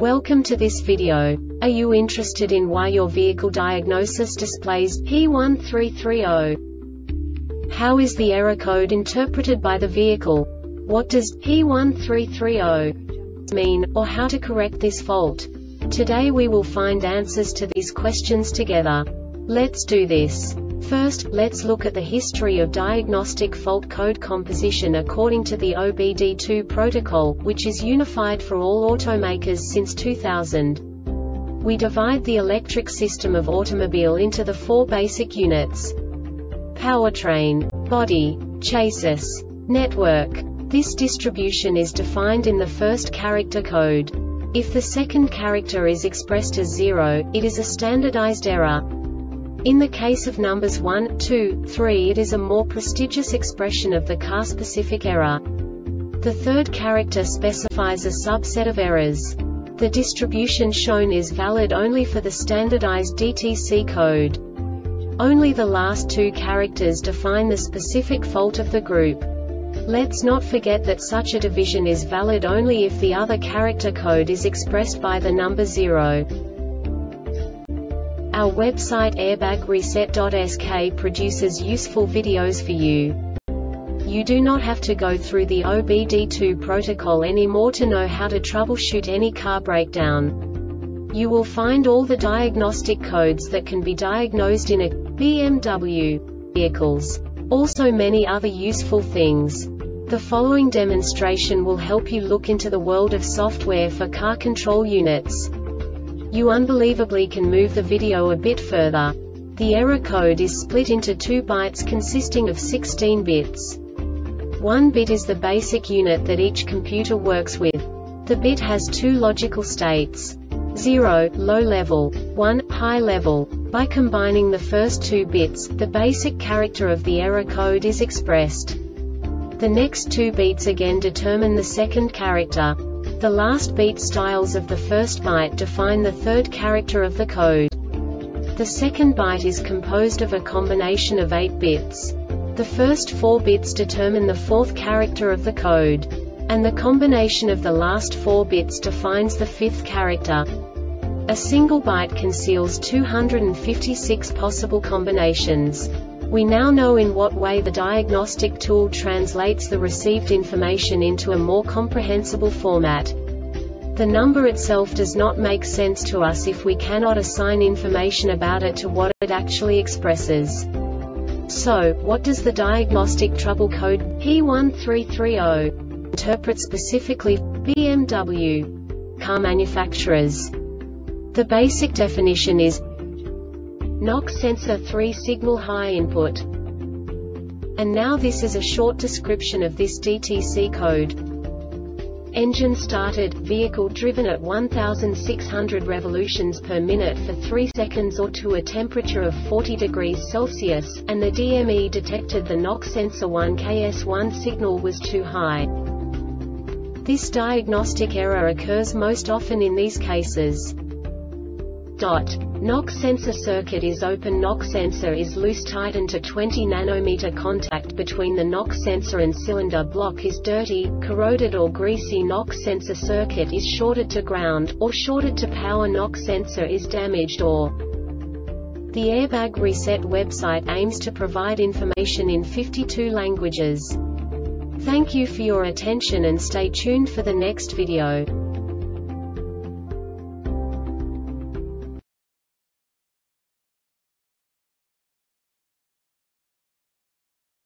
Welcome to this video. Are you interested in why your vehicle diagnosis displays P1330? How is the error code interpreted by the vehicle? What does P1330 mean, or how to correct this fault? Today we will find answers to these questions together. Let's do this. First, let's look at the history of diagnostic fault code composition according to the OBD2 protocol, which is unified for all automakers since 2000. We divide the electric system of automobile into the four basic units: powertrain, body, chassis, network. This distribution is defined in the first character code. If the second character is expressed as 0, it is a standardized error. In the case of numbers 1, 2, 3, it is a more prestigious expression of the car-specific error. The third character specifies a subset of errors. The distribution shown is valid only for the standardized DTC code. Only the last two characters define the specific fault of the group. Let's not forget that such a division is valid only if the other character code is expressed by the number 0. Our website airbagreset.sk produces useful videos for you. You do not have to go through the OBD2 protocol anymore to know how to troubleshoot any car breakdown. You will find all the diagnostic codes that can be diagnosed in a BMW vehicles. Also many other useful things. The following demonstration will help you look into the world of software for car control units. You unbelievably can move the video a bit further. The error code is split into 2 bytes consisting of 16 bits. 1 bit is the basic unit that each computer works with. The bit has 2 logical states: 0, low level, 1, high level. By combining the first 2 bits, the basic character of the error code is expressed. The next 2 beats again determine the second character. The last beat styles of the first byte define the third character of the code. The second byte is composed of a combination of 8 bits. The first 4 bits determine the fourth character of the code. And the combination of the last 4 bits defines the fifth character. A single byte conceals 256 possible combinations. We now know in what way the diagnostic tool translates the received information into a more comprehensible format. The number itself does not make sense to us if we cannot assign information about it to what it actually expresses. So, what does the diagnostic trouble code P1330 interpret specifically for BMW car manufacturers? The basic definition is NOx sensor 3 signal high input. And now this is a short description of this DTC code. Engine started, vehicle driven at 1600 revolutions per minute for 3 seconds or to a temperature of 40 degrees Celsius, and the DME detected the NOx sensor 1KS1 signal was too high. This diagnostic error occurs most often in these cases. NOx sensor circuit is open. NOx sensor is loose. Tightened to 20 nanometer. Contact between the NOx sensor and cylinder block is dirty, corroded or greasy. NOx sensor circuit is shorted to ground, or shorted to power. NOx sensor is damaged or. The Airbag Reset website aims to provide information in 52 languages. Thank you for your attention and stay tuned for the next video.